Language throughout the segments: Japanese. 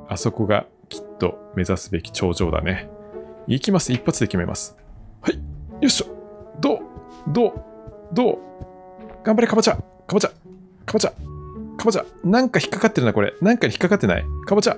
あそこがきっと目指すべき頂上だね。行きます。一発で決めます。はい。よいしょ。どう頑張れ、かぼちゃ。なんか引っかかってるな、これ。なんか引っかかってない。かぼちゃ。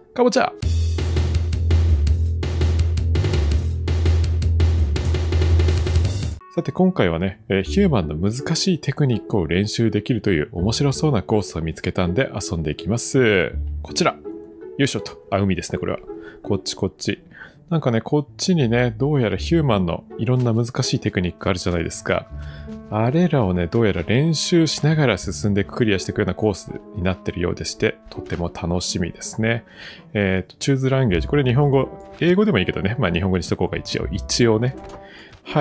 さて今回はね、ヒューマンの難しいテクニックを練習できるという面白そうなコースを見つけたんで遊んでいきます。こちら。よいしょと。海ですね、これは。こっち。なんかね、こっちにね、どうやらヒューマンのいろんな難しいテクニックあるじゃないですか。あれらをね、どうやら練習しながら進んでクリアしていくようなコースになってるようでして、とても楽しみですね。チューズランゲージ。これ日本語、英語でもいいけどね。まあ日本語にしとこうか、一応ね。はい。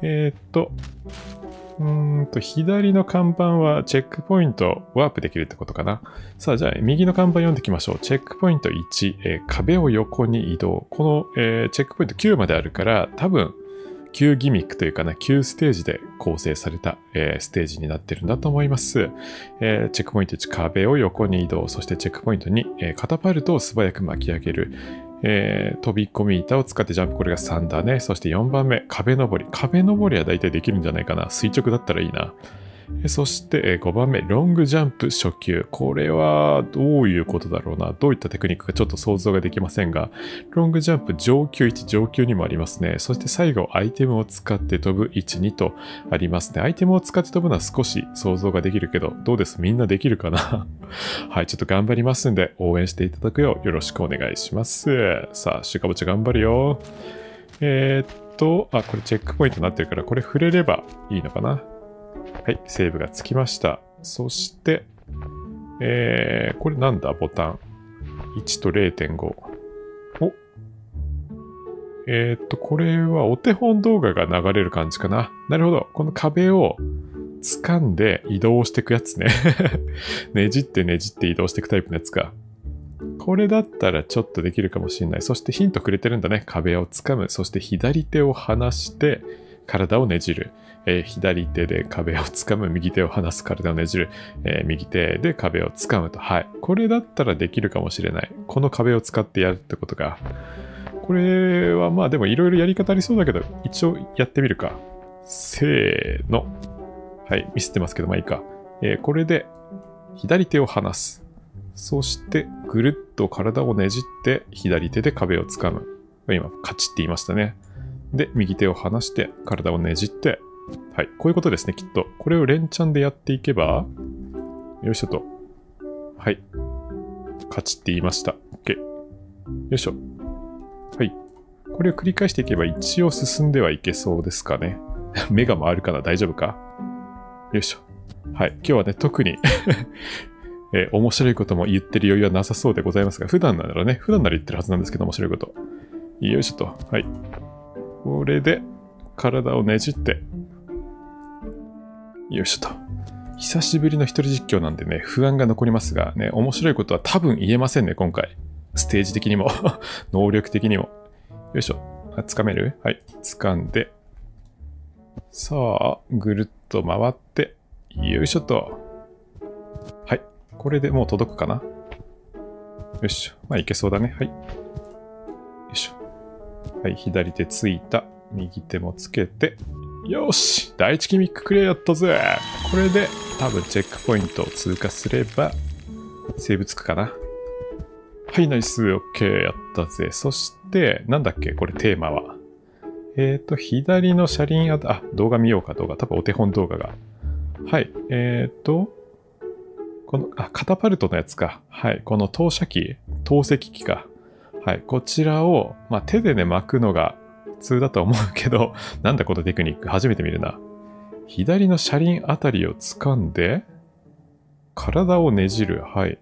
左の看板はチェックポイントワープできるってことかな。さあ、じゃあ、右の看板読んでいきましょう。チェックポイント1、壁を横に移動。この、チェックポイント9まであるから、多分、9ギミックというかな、9ステージで構成された、ステージになってるんだと思います。チェックポイント1、壁を横に移動。そしてチェックポイント2、カタパルトを素早く巻き上げる。飛び込み板を使ってジャンプ、これが3だね。そして4番目、壁登り。壁登りは大体できるんじゃないかな。垂直だったらいいな。そして5番目、ロングジャンプ初級。これはどういうことだろうな。どういったテクニックかちょっと想像ができませんが、ロングジャンプ上級1、上級2もありますね。そして最後、アイテムを使って飛ぶ1、2とありますね。アイテムを使って飛ぶのは少し想像ができるけど、どうです？みんなできるかなはい、ちょっと頑張りますんで、応援していただくようよろしくお願いします。さあ、シュカボチ頑張るよ。これチェックポイントになってるから、これ触れればいいのかな。はい、セーブがつきました。そして、これなんだボタン。1と 0.5。おこれはお手本動画が流れる感じかな。なるほど。この壁を掴んで移動していくやつね。ねじって移動していくタイプのやつか。これだったらちょっとできるかもしれない。そしてヒントくれてるんだね。壁を掴む。そして左手を離して体をねじる。左手で壁を掴む。右手を離す。体をねじる。右手で壁を掴むと。はい。これだったらできるかもしれない。この壁を使ってやるってことか。これはまあでもいろいろやり方ありそうだけど、一応やってみるか。せーの。はい。ミスってますけど、まあいいか。これで左手を離す。そしてぐるっと体をねじって左手で壁を掴む。今、カチって言いましたね。で、右手を離して体をねじって、はい。こういうことですね、きっと。これを連チャンでやっていけば、よいしょと。はい。カチって言いました。OK。よいしょ。はい。これを繰り返していけば一応進んではいけそうですかね。目が回るかな？大丈夫か？よいしょ。はい。今日はね、特に面白いことも言ってる余裕はなさそうでございますが、普段なら言ってるはずなんですけど、面白いこと。よいしょと。はい。これで、体をねじって、よいしょと。久しぶりの一人実況なんでね、不安が残りますが、ね、面白いことは多分言えませんね、今回。ステージ的にも、能力的にも。よいしょ。掴める？はい。掴んで。さあ、ぐるっと回って、よいしょと。はい。これでもう届くかな？よし。まあ、いけそうだね。はい。よいしょ。はい。左手ついた。右手もつけて。よし！第一ギミッククリアやったぜ！これで多分チェックポイントを通過すれば、セーブつくかな？はい、ナイス！オッケー！やったぜ。そして、なんだっけ？これテーマは。左の車輪動画見ようか、動画。多分お手本動画が。はい。この、カタパルトのやつか。はい。この投石機か。はい。こちらを、まあ、手でね、巻くのが普通だと思うけど、なんだこのテクニック。初めて見るな。左の車輪あたりを掴んで、体をねじる。はい。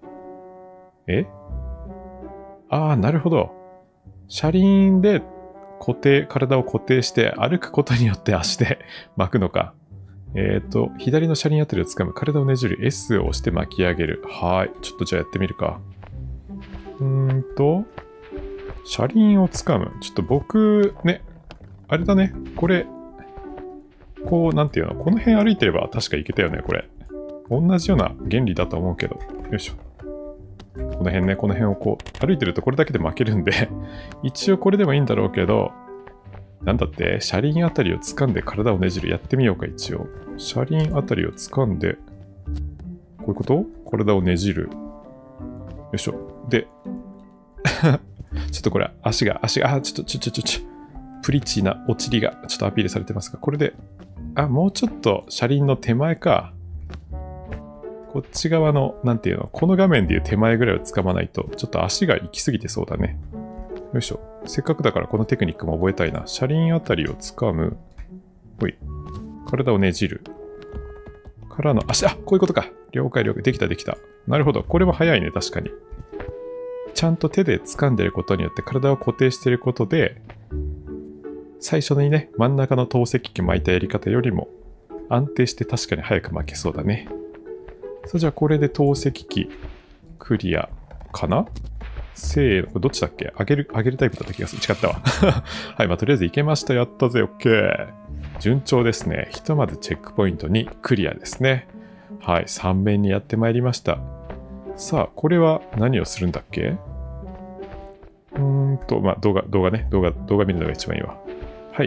なるほど。車輪で体を固定して歩くことによって足で巻くのか。左の車輪あたりを掴む。体をねじる。S を押して巻き上げる。はい。ちょっとじゃあやってみるか。車輪を掴む。ちょっと僕、ね、あれだね。これ、なんていうの？この辺歩いてれば確か行けたよね、これ。同じような原理だと思うけど。よいしょ。 この辺ね、この辺をこう、歩いてるとこれだけで負けるんで、一応これでもいいんだろうけど、なんだって、車輪あたりを掴んで体をねじる。やってみようか、一応。車輪あたりを掴んで、こういうこと？体をねじる。よいしょ。で、ちょっとこれ、足が、ちょっと、プリッチーなおちりがちょっとアピールされてますが、これで、もうちょっと車輪の手前か。こっち側の、なんていうの、この画面でいう手前ぐらいを掴まないと、ちょっと足が行き過ぎてそうだね。よいしょ。せっかくだからこのテクニックも覚えたいな。車輪あたりを掴む。ほい。体をねじる。からの足、こういうことか。了解。できた。なるほど。これは早いね、確かに。ちゃんと手で掴んでることによって体を固定してることで、最初にね、真ん中の投石機巻いたやり方よりも安定して確かに早く巻けそうだね。じゃあこれで投石機クリアかな？せーの、これどっちだっけ？上げるタイプだった気がする。違ったわ。はい、とりあえずいけました。やったぜ、OK。順調ですね。ひとまずチェックポイントにクリアですね。はい、3面にやってまいりました。さあ、これは何をするんだっけ？動画見るのが一番いいわ。はい。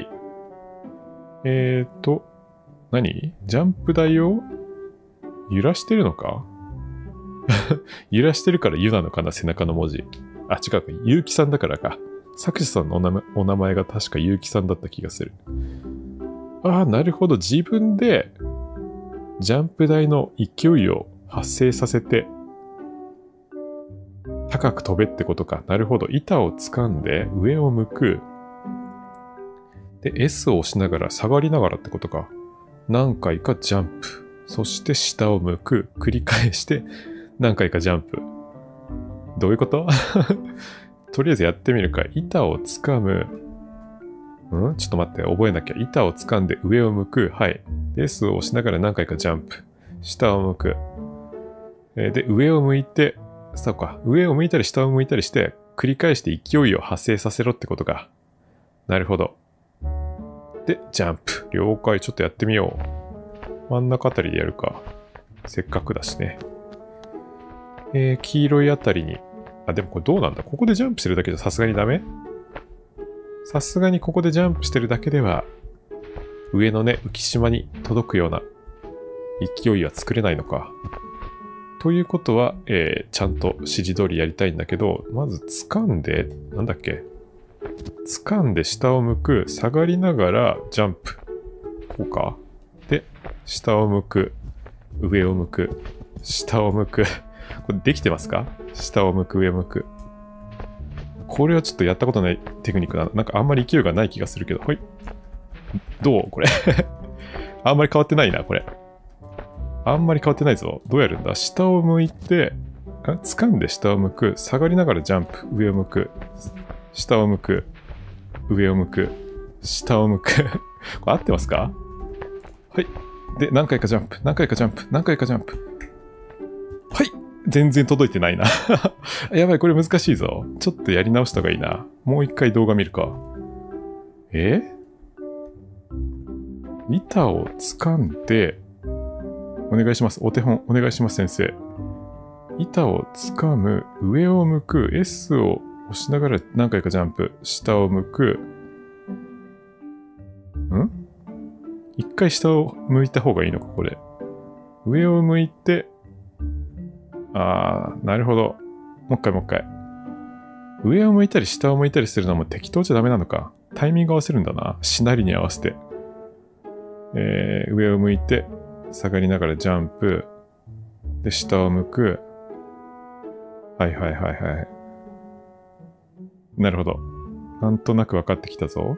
何？ジャンプ台を揺らしてるのか？揺らしてるから湯なのかな、背中の文字。違うか、ゆうきさんだからか。作者さんのお名前が確かゆうきさんだった気がする。なるほど。自分でジャンプ台の勢いを発生させて高く飛べってことか。なるほど。板を掴んで上を向く。で、S を押しながら下がりながらってことか。何回かジャンプ。そして下を向く。繰り返して何回かジャンプ。どういうこと？とりあえずやってみるか。板を掴む。ちょっと待って。覚えなきゃ。板を掴んで上を向く。はい。S を押しながら何回かジャンプ。下を向く。で、上を向いて、そうか。上を向いたり下を向いたりして、繰り返して勢いを発生させろってことか。なるほど。で、ジャンプ。了解。ちょっとやってみよう。真ん中あたりでやるか。せっかくだしね。黄色いあたりに。でもこれどうなんだ？ここでジャンプしてるだけじゃさすがにダメ？さすがにここでジャンプしてるだけでは、上のね、浮島に届くような勢いは作れないのか。ということは、ちゃんと指示通りやりたいんだけど、まず掴んで、なんだっけ？掴んで下を向く、下がりながらジャンプ。こうか。で、下を向く、上を向く、下を向く。これできてますか？下を向く、上を向く。これはちょっとやったことないテクニックだな。なんかあんまり勢いがない気がするけど。はい。どうこれ。あんまり変わってないな、これ。あんまり変わってないぞ。どうやるんだ？下を向いて、掴んで下を向く、下がりながらジャンプ、上を向く、下を向く、上を向く、下を向く。これ合ってますか？はい。で、何回かジャンプ、何回かジャンプ、何回かジャンプ。はい。全然届いてないな。やばい、これ難しいぞ。ちょっとやり直した方がいいな。もう一回動画見るか。板を掴んで、お願いします。お手本お願いします、先生。板を掴む、上を向く、S を押しながら何回かジャンプ、下を向く。一回下を向いた方がいいのか、これ。上を向いて、なるほど。もう一回。上を向いたり下を向いたりするのも適当じゃダメなのか。タイミング合わせるんだな。しなりに合わせて。上を向いて、下がりながらジャンプ。で、下を向く。はい。なるほど。なんとなく分かってきたぞ。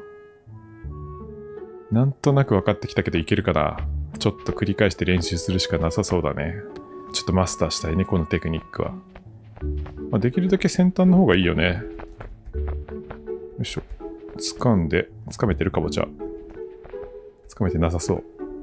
なんとなく分かってきたけどいけるかな。ちょっと繰り返して練習するしかなさそうだね。ちょっとマスターしたいね、このテクニックは。できるだけ先端の方がいいよね。よいしょ。掴めてるかぼちゃ。掴めてなさそう。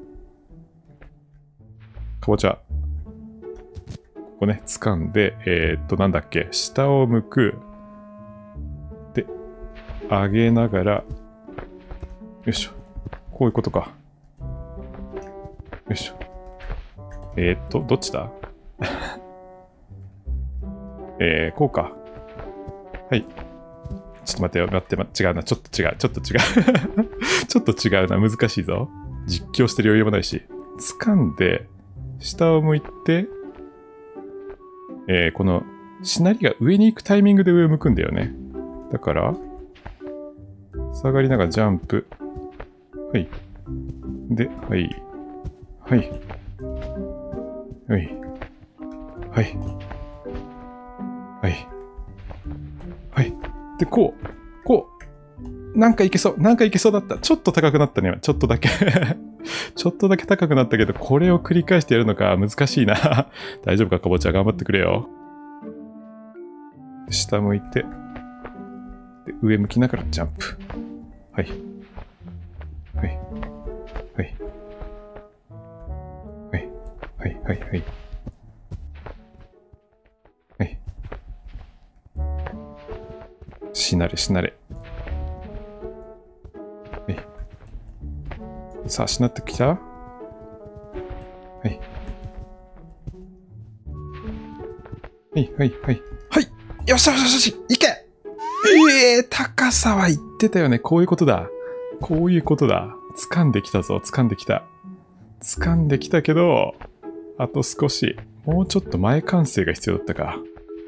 かぼちゃ。ここね、掴んで、なんだっけ、下を向く。で、上げながら、よいしょ。こういうことか。よいしょ。どっちだこうか。はい。ちょっと待ってよ、違うな。ちょっと違う。ちょっと違うな。難しいぞ。実況してる余裕もないし。掴んで、下を向いて、この、しなりが上に行くタイミングで上を向くんだよね。だから、下がりながらジャンプ。はい。で、はい。はい。はい。はい。はい。はい。で、こう。なんかいけそうだった。ちょっと高くなったね。ちょっとだけ。ちょっとだけ高くなったけど、これを繰り返してやるのか難しいな。大丈夫か、かぼちゃ。頑張ってくれよ。下向いて。で、上向きながらジャンプ。はい。はい。はい。はい。はい。はい。はい。はい。しなれ。はい。さあ、しなってきた？はい。はい。はい。はい。はい。よしいけ！高さは言ってたよね。こういうことだ。掴んできたぞ。掴んできたけど、あと少し。もうちょっと前完成が必要だったか。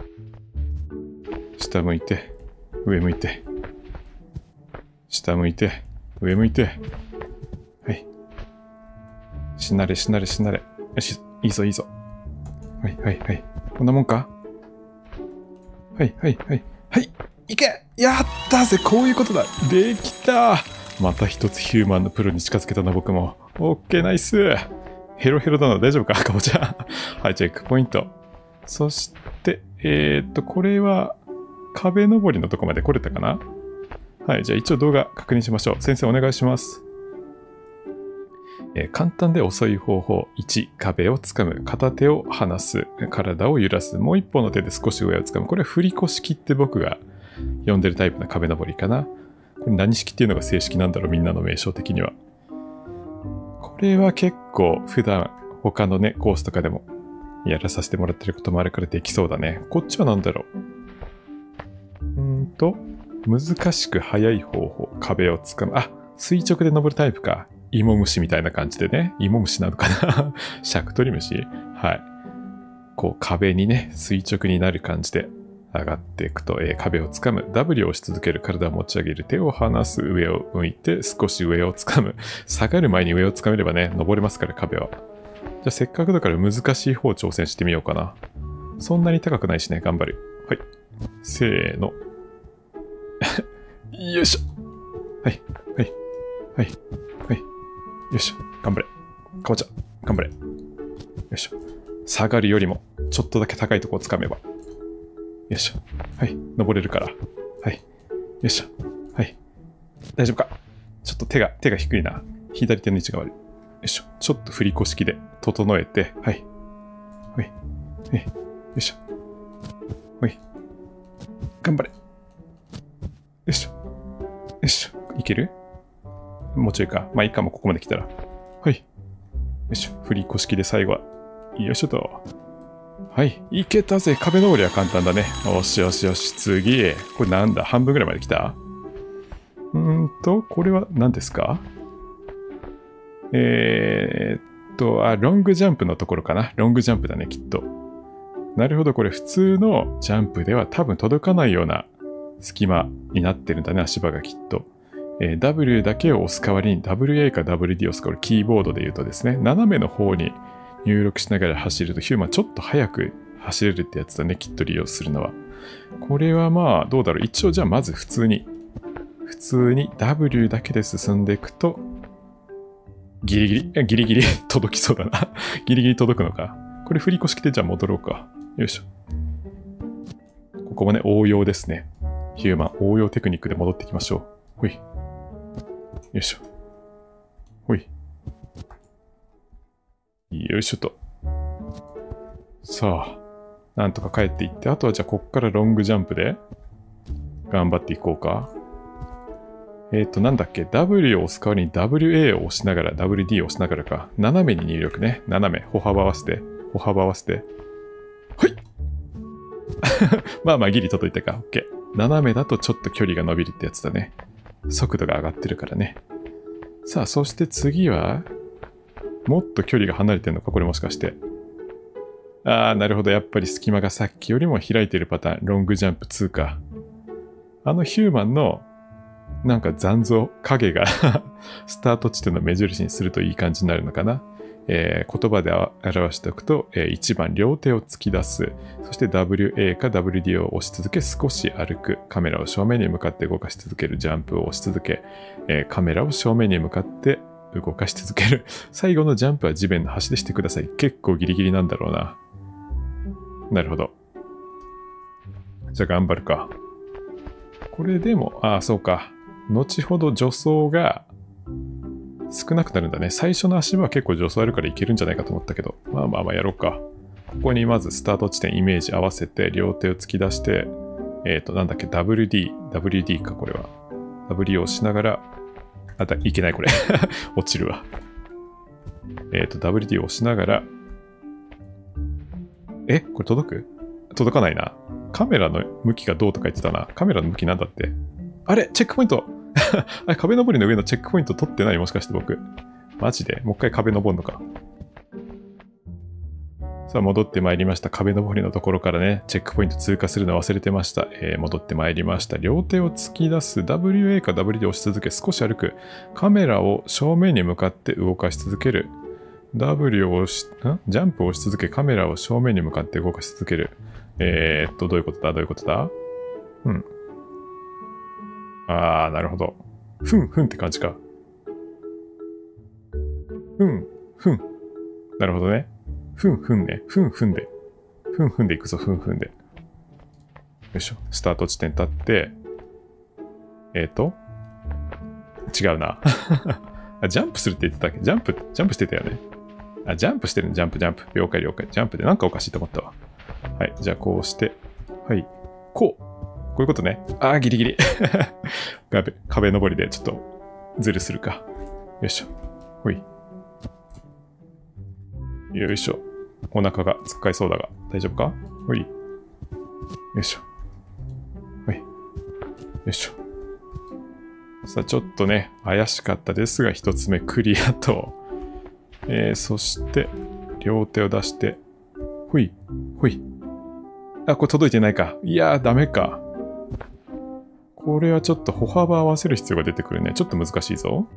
下向いて、上向いて。下向いて、上向いて。はい。しなれ。よし、いいぞ。はい。こんなもんか？はい。いけ！やったぜ！こういうことだ！できた！また一つヒューマンのプロに近づけたな、僕も。オッケー、ナイス！ヘロヘロだな、大丈夫か？かぼちゃ。はい、チェックポイント。そして、これは、壁登りのとこまで来れたかな？はい、じゃあ一応動画確認しましょう。先生お願いします。簡単で遅い方法。1、壁をつかむ。片手を離す。体を揺らす。もう一方の手で少し上をつかむ。これは振り子式って僕が呼んでるタイプの壁登りかな。これ何式っていうのが正式なんだろう、みんなの名称的には。これは結構普段他のね、コースとかでもやらさせてもらってることもあるからできそうだね。こっちは何だろう。難しく速い方法。壁をつかむ。あ、垂直で登るタイプか。芋虫みたいな感じでね。芋虫なのかなシャクトリムシ？はい。こう壁にね、垂直になる感じで上がっていくと、壁をつかむ。W を押し続ける。体を持ち上げる。手を離す。上を向いて少し上をつかむ。下がる前に上をつかめればね、登れますから壁は。じゃあせっかくだから難しい方挑戦してみようかな。そんなに高くないしね、頑張る。はい。せーの。よいしょ。はい。よいしょ。頑張れ。かぼちゃ。頑張れ。よいしょ。下がるよりも、ちょっとだけ高いとこをつかめば。よいしょ。はい。登れるから。はい。よいしょ。はい。大丈夫か？ちょっと手が低いな。左手の位置が悪い。よいしょ。ちょっと振り子式で整えて。はい。よいしょ。頑張れ。よいしょ。いける？もうちょいか。まあいいかも、ここまで来たら。はい。よいしょ。振り子式で最後は。よいしょと。はい。いけたぜ。壁登りは簡単だね。よし。次。これなんだ？半分ぐらいまで来た？これは何ですか？ロングジャンプのところかな。ロングジャンプだね、きっと。なるほど。これ普通のジャンプでは多分届かないような隙間になってるんだね、足場がきっと。W だけを押す代わりに WA か WD を押す。これキーボードで言うとですね、斜めの方に入力しながら走るとヒューマンちょっと速く走れるってやつだね、きっと利用するのは。これはまあどうだろう。一応じゃあまず普通に W だけで進んでいくとギリギリ届きそうだな。ギリギリ届くのか。これ振り子式でじゃあ戻ろうか。よいしょ。ここもね、応用ですね。ヒューマン応用テクニックで戻っていきましょう。ほい。よいしょ。ほい。よいしょと。さあ、なんとか帰っていって、あとはじゃあこっからロングジャンプで頑張っていこうか。なんだっけ、W を押す代わりに WA を押しながら、WD を押しながらか。斜めに入力ね。斜め。歩幅合わせて。はい。 まあまあギリ届いたか。OK。斜めだとちょっと距離が伸びるってやつだね。速度が上がってるからね。さあ、そして次は、もっと距離が離れてるのか、これもしかして。ああ、なるほど。やっぱり隙間がさっきよりも開いてるパターン。ロングジャンプ2か。ヒューマンの、なんか残像、影がスタート地点の目印にするといい感じになるのかな。言葉で表しておくと、1番、両手を突き出す。そして WA か WD を押し続け、少し歩く。カメラを正面に向かって動かし続ける。ジャンプを押し続け、カメラを正面に向かって動かし続ける。最後のジャンプは地面の端でしてください。結構ギリギリなんだろうな。なるほど。じゃあ頑張るか。これでも、そうか。後ほど助走が少なくなるんだね。最初の足場は結構助走あるからいけるんじゃないかと思ったけど。まあまあまあやろうか。ここにまずスタート地点イメージ合わせて、両手を突き出して、なんだっけ、WD か、これは。W を押しながら、いけないこれ。落ちるわ。WD を押しながら、これ届かないな。カメラの向きがどうとか言ってたな。カメラの向きなんだって。あれチェックポイント壁登りの上のチェックポイント取ってないもしかして僕。マジでもう一回壁登るのか。さあ戻ってまいりました。壁登りのところからね、チェックポイント通過するの忘れてました。戻ってまいりました。両手を突き出す。WA か WD を押し続け、少し歩く。カメラを正面に向かって動かし続ける。W を押し、ジャンプを押し続け、カメラを正面に向かって動かし続ける。どういうことだうん。なるほど。ふんって感じか。ふん。なるほどね。ふんね。ふんで。ふんでいくぞ、ふんで。よいしょ。スタート地点立って、違うな。ジャンプするって言ってたっけ？ジャンプしてたよね。ジャンプしてるね。ジャンプ。了解。ジャンプでなんかおかしいと思ったわ。はい。じゃあこうして。はい。こういうことね。ギリギリ。壁登りでちょっとずるするか。よいしょ。ほい。よいしょ。お腹がつっかいそうだが、大丈夫か？ほい。よいしょ。ほい。よいしょ。さあ、ちょっとね、怪しかったですが、一つ目クリアと、そして、両手を出して、ほい。これ届いてないか。いやー、ダメか。これはちょっと歩幅合わせる必要が出てくるね。ちょっと難しいぞ。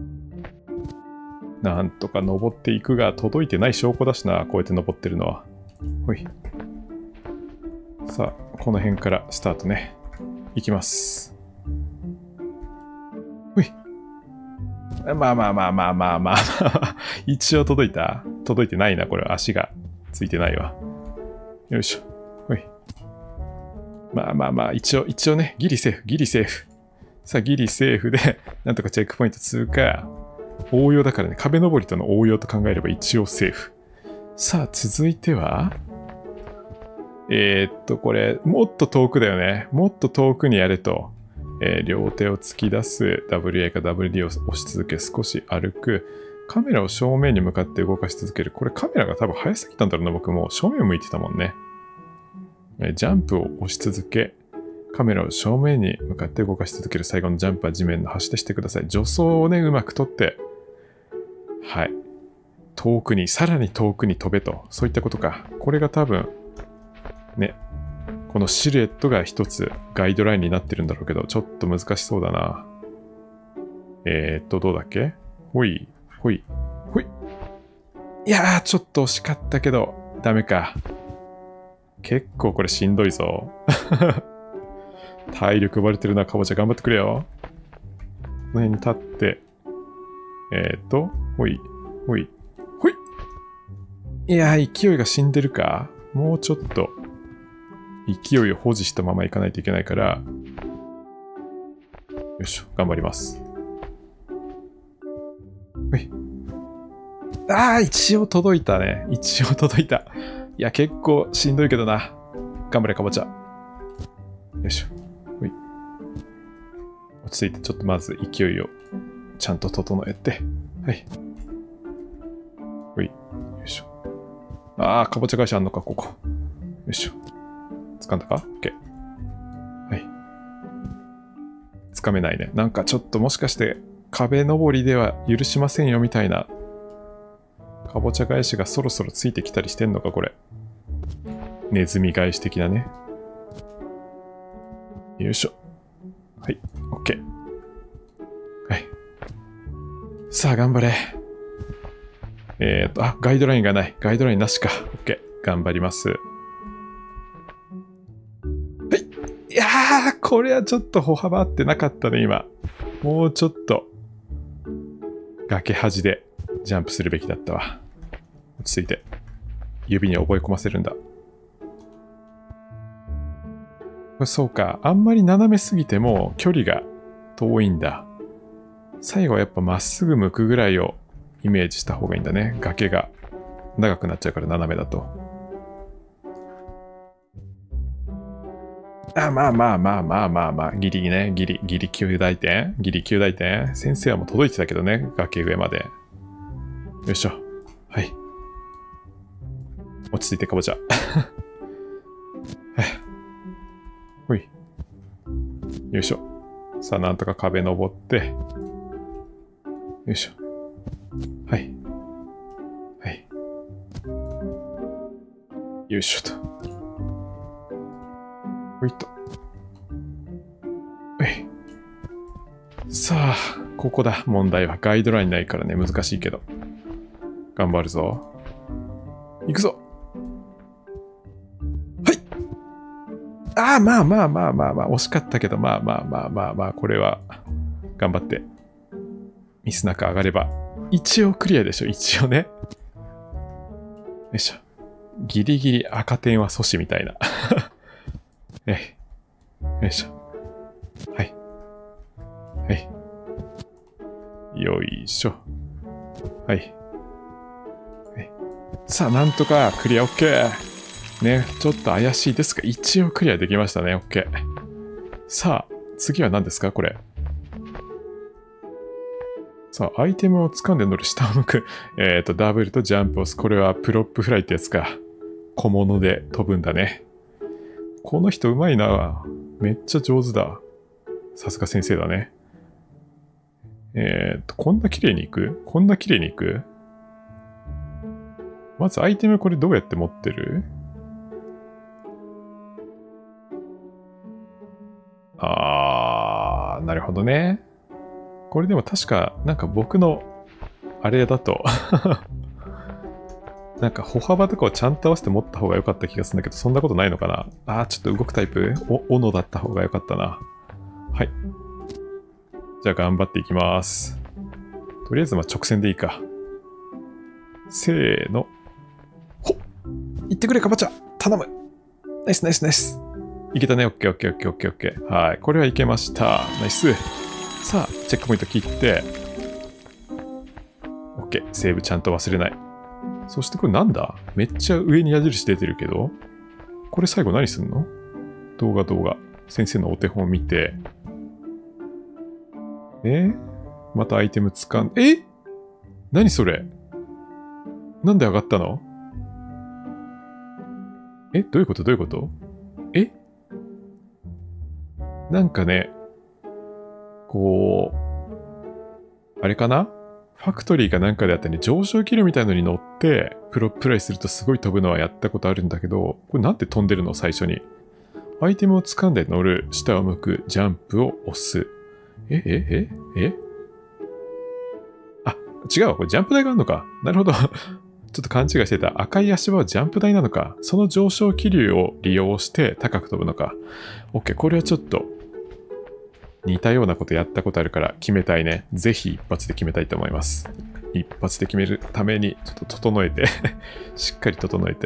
なんとか登っていくが、届いてない証拠だしな。こうやって登ってるのは。ほい。さあ、この辺からスタートね。いきます。ほい。まあ。一応届いた？届いてないな。これは足がついてないわ。よいしょ。ほい。まあ、一応ね、ギリセーフ。さあ、ギリセーフで、なんとかチェックポイント通過。応用だからね、壁登りとの応用と考えれば一応セーフ。さあ、続いては、これ、もっと遠くだよね。もっと遠くにやれと。両手を突き出す。WA か WD を押し続け、少し歩く。カメラを正面に向かって動かし続ける。これカメラが多分早すぎたんだろうな、僕も。正面を向いてたもんね。ジャンプを押し続け、カメラを正面に向かって動かし続ける。最後のジャンプは地面の端でしてください。助走をね、うまく取って、はい。さらに遠くに飛べと。そういったことか。これが多分、ね、このシルエットが一つガイドラインになってるんだろうけど、ちょっと難しそうだな。どうだっけ？ほい。いやー、ちょっと惜しかったけど、ダメか。結構これしんどいぞ。体力奪われてるな、かぼちゃ頑張ってくれよ。この辺に立って、ほい。いやー、勢いが死んでるか。もうちょっと、勢いを保持したままいかないといけないから、よいしょ、頑張ります。ほい。一応届いたね。いや、結構しんどいけどな。頑張れ、かぼちゃ。よいしょ。ほい。落ち着いて、ちょっとまず勢いをちゃんと整えて。はい。ほい。よいしょ。かぼちゃ返しあんのか、ここ。よいしょ。 掴んだか？ OK。はい。掴めないね。なんかちょっともしかして壁登りでは許しませんよみたいなかぼちゃ返しがそろそろついてきたりしてんのか、これ。ネズミ返し的なね。よいしょ。はい。OK。はい。さあ、頑張れ。ガイドラインがない。ガイドラインなしか。OK。頑張ります。はい。いやー、これはちょっと歩幅合ってなかったね、今。もうちょっと、崖端でジャンプするべきだったわ。落ち着いて。指に覚え込ませるんだ。そうか。あんまり斜めすぎても距離が遠いんだ。最後はやっぱまっすぐ向くぐらいをイメージした方がいいんだね。崖が長くなっちゃうから斜めだと。まあ。ギリね。ギリ9大点。ギリ9大点。先生はもう届いてたけどね。崖上まで。よいしょ。はい。落ち着いてかぼちゃ。ほい。よいしょ。さあ、なんとか壁登って。よいしょ。はい。はい。よいしょと。ほいっと。さあ、ここだ。問題はガイドラインないからね、難しいけど。頑張るぞ。行くぞ。まあ。惜しかったけど、まあ、これは、頑張って。ミスなく上がれば。一応クリアでしょ、一応ね。よいしょ。ギリギリ赤点は阻止みたいな。よいしょ。はい。はい。よいしょ。はい。さあ、なんとかクリア OK。ね、ちょっと怪しいですが、一応クリアできましたね。OK。さあ、次は何ですかこれ。さあ、アイテムを掴んで乗る下を向く。ダブルとジャンプを押す。これはプロップフライってやつか。小物で飛ぶんだね。この人うまいな。めっちゃ上手だ。さすが先生だね。こんな綺麗にいく？こんな綺麗にいく？まずアイテムこれどうやって持ってる？なるほどね。これでも確か、なんか僕の、あれだと、なんか歩幅とかをちゃんと合わせて持った方が良かった気がするんだけど、そんなことないのかな？ちょっと動くタイプ？斧だった方が良かったな。はい。じゃあ頑張っていきます。とりあえず直線でいいか。せーの。ほっ！行ってくれ、かぼちゃ！頼む！ナイス。いけたね。オッケー。はい。これはいけました。ナイス。さあ、チェックポイント切って、OK。セーブちゃんと忘れない。そしてこれなんだ？めっちゃ上に矢印出てるけど、これ最後何すんの？動画。先生のお手本見て。またアイテム掴んで、何それ？なんで上がったの？どういうこと？なんかね、こう、あれかな？ファクトリーかなんかであったね、上昇気流みたいのに乗って、プロップライするとすごい飛ぶのはやったことあるんだけど、これなんで飛んでるの？最初に。アイテムを掴んで乗る、下を向く、ジャンプを押す。違うわ。これジャンプ台があるのか。なるほど。ちょっと勘違いしてた。赤い足場はジャンプ台なのか。その上昇気流を利用して高く飛ぶのか。OK。これはちょっと似たようなことやったことあるから決めたいね。ぜひ一発で決めたいと思います。一発で決めるためにちょっと整えて。しっかり整えて。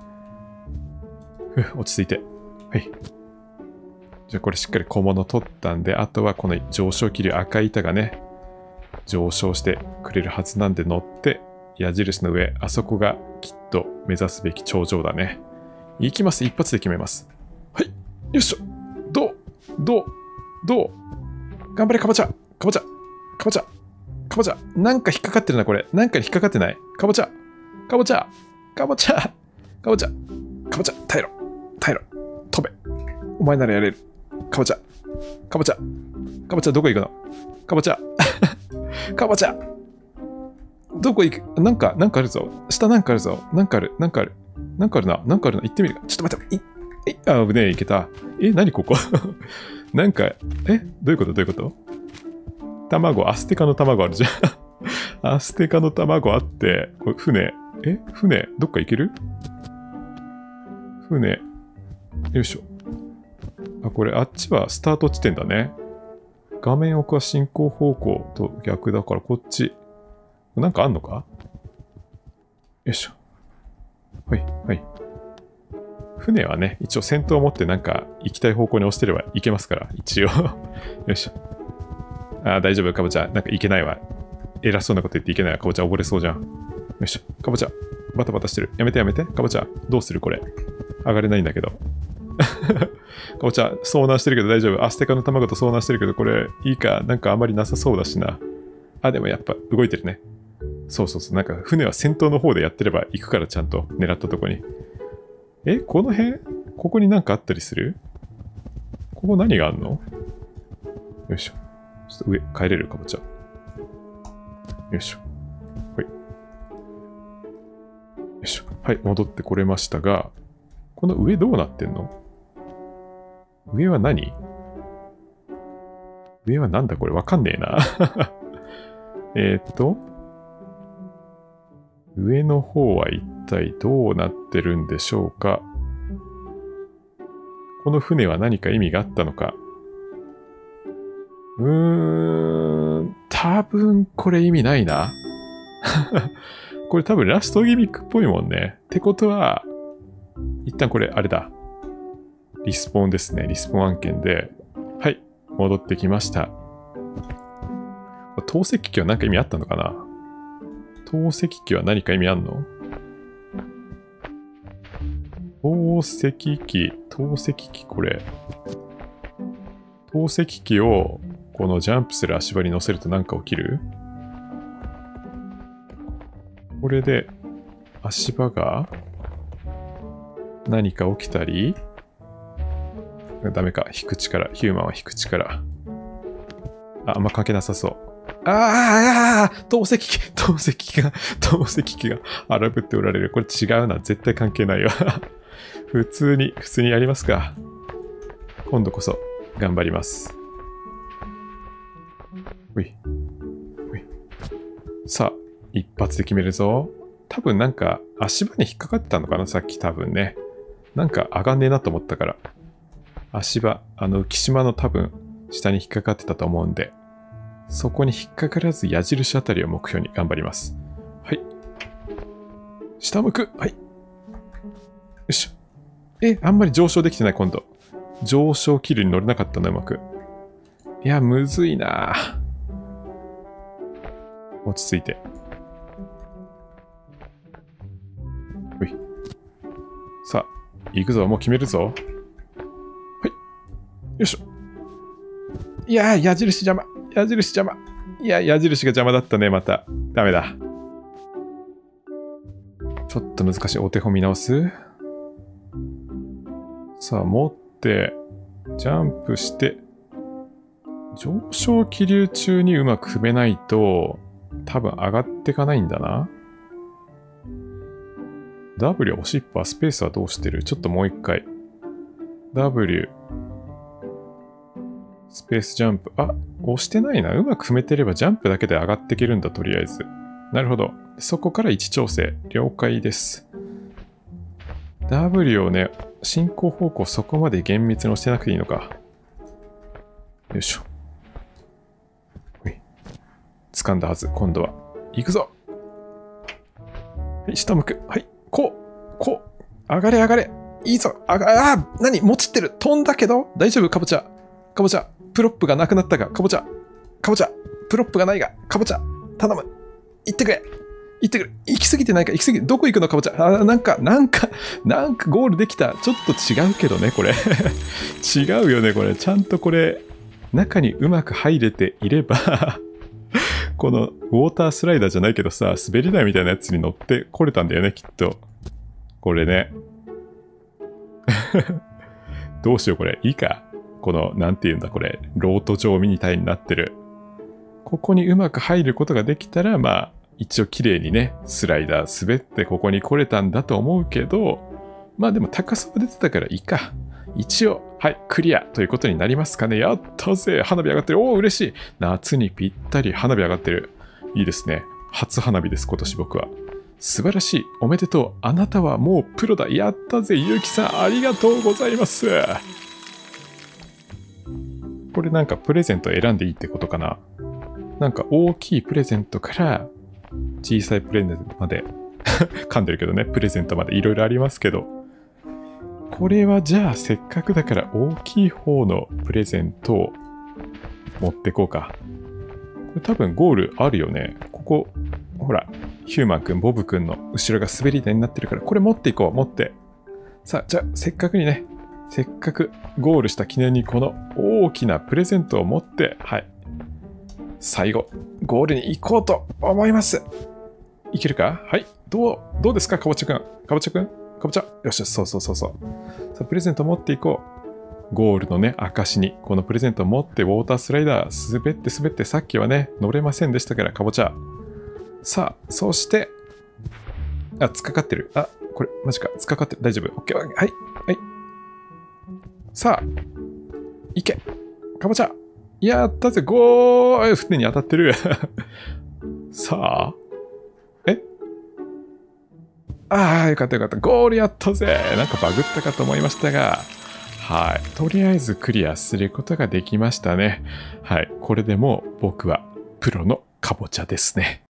落ち着いて。はい。じゃあこれしっかり小物取ったんで、あとはこの上昇気流赤い板がね、上昇してくれるはずなんで乗って矢印の上、あそこがきっと目指すべき頂上だね。行きます。一発で決めます。はい。よいしょ。どう頑張れ、かぼちゃ。なんか引っかかってるな、これ。なんか引っかかってない。かぼちゃ。耐えろ。飛べ。 お前ならやれる。かぼちゃ。かぼちゃ。かぼちゃどこ行くの？かぼちゃ。かぼちゃ。どこ行く？なんかあるぞ。下なんかあるぞ。なんかあるな。行ってみるか。ちょっと待って。あ、危ねえ、行けた。何ここ？なんか、どういうこと卵、アステカの卵あるじゃん。アステカの卵あって、これ船、どっか行ける？船、よいしょ。あ、これ、あっちはスタート地点だね。画面奥は進行方向と逆だから、こっち。なんかあんのか？よいしょ。はい。船はね、一応先頭を持ってなんか行きたい方向に押してれば行けますから、一応。よいしょ。あ、大丈夫、かぼちゃ。なんか行けないわ。偉そうなこと言っていけないわ。かぼちゃ溺れそうじゃん。よいしょ。かぼちゃ。バタバタしてる。やめて。かぼちゃ。どうするこれ。上がれないんだけど。かぼちゃ、遭難してるけど大丈夫。アステカの卵と遭難してるけど、これいいか。なんかあんまりなさそうだしな。あ、でもやっぱ動いてるね。そう。なんか船は先頭の方でやってれば行くからちゃんと狙ったとこに。この辺？ここになんかあったりする？ここ何があんの？よいしょ。ちょっと上、帰れるかぼちゃ。よいしょ。はい。よいしょ。はい、戻ってこれましたが、この上どうなってんの？上は何？上はなんだこれわかんねえな。上の方は一体どうなってるんでしょうか。この船は何か意味があったのか。多分これ意味ないな。これ多分ラストギミックっぽいもんね。ってことは、一旦これあれだ。リスポーンですね。リスポーン案件で。はい。戻ってきました。透析機は何か意味あったのかな？透析機は何か意味あんの？透析機、これ。透析機を、このジャンプする足場に乗せると何か起きる？これで、足場が、何か起きたり？ダメか。引く力。ヒューマンは引く力。あんま関係なさそう。透析機が荒ぶっておられる。これ違うな。絶対関係ないわ。普通にやりますか。今度こそ頑張ります。さあ、一発で決めるぞ。多分なんか足場に引っかかってたのかな、さっき多分ね。なんか上がんねえなと思ったから。足場、浮島の多分下に引っかかってたと思うんで、そこに引っかからず矢印あたりを目標に頑張ります。はい。下向く。はい。よいしょ。あんまり上昇できてない、今度。上昇気流に乗れなかったな、うまく。いや、むずいな。落ち着いて。ほい。さあ、行くぞ。もう決めるぞ。はい。よいしょ。いやー、矢印邪魔。いや、矢印が邪魔だったね、また。ダメだ。ちょっと難しい。お手本見直す。さあ、持って、ジャンプして、上昇気流中にうまく踏めないと、多分上がっていかないんだな。W、押しっぱ、スペースはどうしてる？ちょっともう一回。W、スペースジャンプ。あ、押してないな。うまく踏めてればジャンプだけで上がっていけるんだ、とりあえず。なるほど。そこから位置調整。了解です。W をね、進行方向そこまで厳密に押してなくていいのか。よいしょ。掴んだはず、今度は。行くぞ。はい、下向く。はい、こう。上がれ。いいぞ。何もちってる。飛んだけど大丈夫、かぼちゃ。プロップがなくなったか。かぼちゃ。プロップがないが。かぼちゃ。頼む。行ってくれ。行き過ぎてないか。どこ行くの、かぼちゃ。なんかゴールできた。ちょっと違うけどね、これ。違うよね、これ。ちゃんとこれ、中にうまく入れていれば、このウォータースライダーじゃないけどさ、滑り台みたいなやつに乗ってこれたんだよね、きっと。これね。 どうしようこれ。いいか。この、なんて言うんだこれ。ロート状ミニタイになってる。ここにうまく入ることができたら、まあ、一応綺麗にね、スライダー滑ってここに来れたんだと思うけど、まあでも高さは出てたからいいか。一応、はい、クリアということになりますかね。やったぜ。花火上がってる。おお、嬉しい。夏にぴったり花火上がってる。いいですね。初花火です、今年僕は。素晴らしい。おめでとう。あなたはもうプロだ。やったぜ。ゆうきさん、ありがとうございます。これなんかプレゼント選んでいいってことかな。なんか大きいプレゼントから小さいプレゼントまで噛んでるけどね、プレゼントまでいろいろありますけど、これはじゃあせっかくだから大きい方のプレゼントを持ってこうか。これ多分ゴールあるよね。ここ、ほら、ヒューマンくん、ボブくんの後ろが滑り台になってるから、これ持っていこう、持って。さあ、じゃあせっかくにね、せっかくゴールした記念にこの大きなプレゼントを持って、はい。最後、ゴールに行こうと思います。いけるか？はい。どうですか、かぼちゃくん。かぼちゃくん？かぼちゃ。よし、そう。さあ、プレゼント持っていこう。ゴールのね、証に、このプレゼントを持って、ウォータースライダー、滑って、さっきはね、乗れませんでしたから、かぼちゃ。さあ、そして、あ、突っかかってる。あ、これ、マジか。突っかかってる。大丈夫。オッケー。はい。さあ、行け。かぼちゃ。やったぜ。ゴール。船に当たってる。さあ。よかった。ゴールやったぜ。なんかバグったかと思いましたが、はい。とりあえずクリアすることができましたね。はい。これでもう僕はプロのかぼちゃですね。